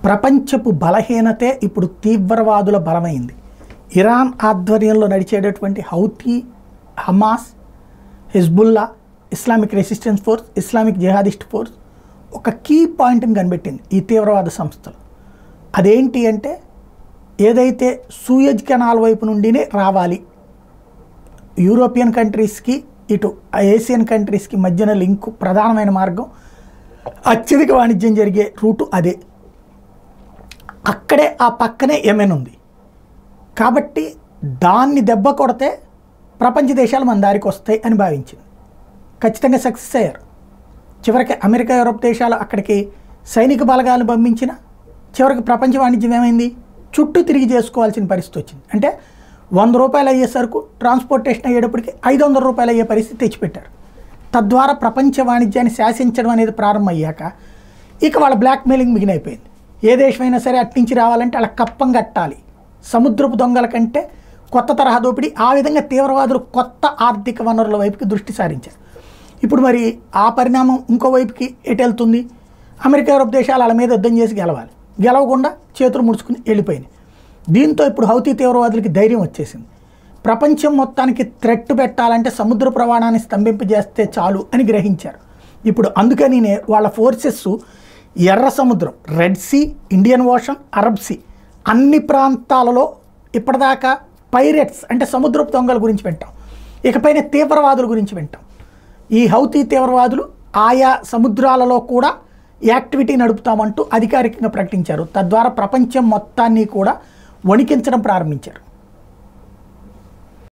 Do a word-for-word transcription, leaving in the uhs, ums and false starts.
ప్రపంచపు బలహీనతే ఇప్పుడు తీవ్రవాదుల బలమైంది. ఇరాన్ ఆధ్వర్యంలో నడిచేటటువంటి Houthi, Hamas, Hezbollah, Islamic resistance force, Islamic jihadist force ఒక కీ పాయింట్ని కనిపెట్టింది ఈ తీవ్రవాద సంస్థలు. అదేంటి అంటే ఏదైతే సూయజ్ కెనాల్ వైపు నుండినే రావాలి, యూరోపియన్ కంట్రీస్కి ఇటు ఏషియన్ కంట్రీస్కి మధ్యన లింకు ప్రధానమైన మార్గం, అత్యధిక వాణిజ్యం జరిగే రూటు అదే. అక్కడే ఆ పక్కనే యెమెన్ ఉంది కాబట్టి దాన్ని దెబ్బ కొడితే ప్రపంచ దేశాలు మన దారికి వస్తాయి అని భావించింది. ఖచ్చితంగా సక్సెస్ అయ్యారు. చివరికి అమెరికా, యూరోప్ దేశాలు అక్కడికి సైనిక బలగాలను పంపించిన చివరికి ప్రపంచ వాణిజ్యం ఏమైంది, చుట్టూ తిరిగి చేసుకోవాల్సిన పరిస్థితి వచ్చింది. అంటే వంద రూపాయలు అయ్యే సరుకు ట్రాన్స్పోర్టేషన్ అయ్యేటప్పటికి ఐదు వందల రూపాయలు అయ్యే పరిస్థితి తెచ్చిపెట్టారు. తద్వారా ప్రపంచ వాణిజ్యాన్ని శాసించడం అనేది ప్రారంభమయ్యాక ఇక వాళ్ళ బ్లాక్మెయిలింగ్ మిగిలిపోయింది. ఏ దేశమైనా సరే అట్నుంచి రావాలంటే అలా కప్పం కట్టాలి. సముద్రపు దొంగల కంటే కొత్త తరహా దోపిడీ. ఆ విధంగా తీవ్రవాదులు కొత్త ఆర్థిక వనరుల వైపుకి దృష్టి సారించారు. ఇప్పుడు మరి ఆ పరిణామం ఇంకోవైపుకి ఎటు వెళ్తుంది? అమెరికా, యూరోప్ దేశాలు వాళ్ళ మీద యుద్ధం చేసి గెలవాలి, గెలవకుండా చేతులు ముడుచుకుని వెళ్ళిపోయినాయి. దీంతో ఇప్పుడు హౌతీ తీవ్రవాదులకి ధైర్యం వచ్చేసింది. ప్రపంచం మొత్తానికి థ్రెట్ పెట్టాలంటే సముద్ర ప్రవాహాన్ని స్తంభింపజేస్తే చాలు అని గ్రహించారు. ఇప్పుడు అందుకనినే వాళ్ళ ఫోర్సెస్ ఎర్ర సముద్రం, red sea, Indian ocean, Arab sea అన్ని ప్రాంతాలలో ఇప్పటిదాకా పైరెట్స్ అంటే సముద్రపు దొంగల గురించి వింటాం, ఇకపైన తీవ్రవాదుల గురించి వింటాం. ఈ హౌతీ తీవ్రవాదులు ఆయా సముద్రాలలో కూడా యాక్టివిటీ నడుపుతామంటూ అధికారికంగా ప్రకటించారు. తద్వారా ప్రపంచం మొత్తాన్ని కూడా వణికించడం ప్రారంభించారు.